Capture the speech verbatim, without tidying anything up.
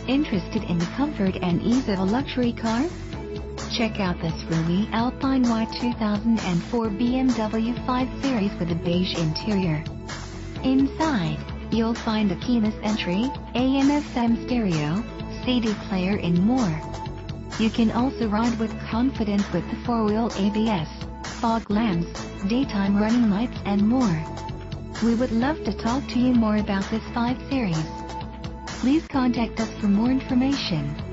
Interested in the comfort and ease of a luxury car? Check out this roomy Alpine Y two thousand four B M W five Series with a beige interior. Inside, you'll find a keyless entry, A M F M stereo, C D player and more. You can also ride with confidence with the four-wheel A B S, fog lamps, daytime running lights and more. We would love to talk to you more about this five Series. Please contact us for more information.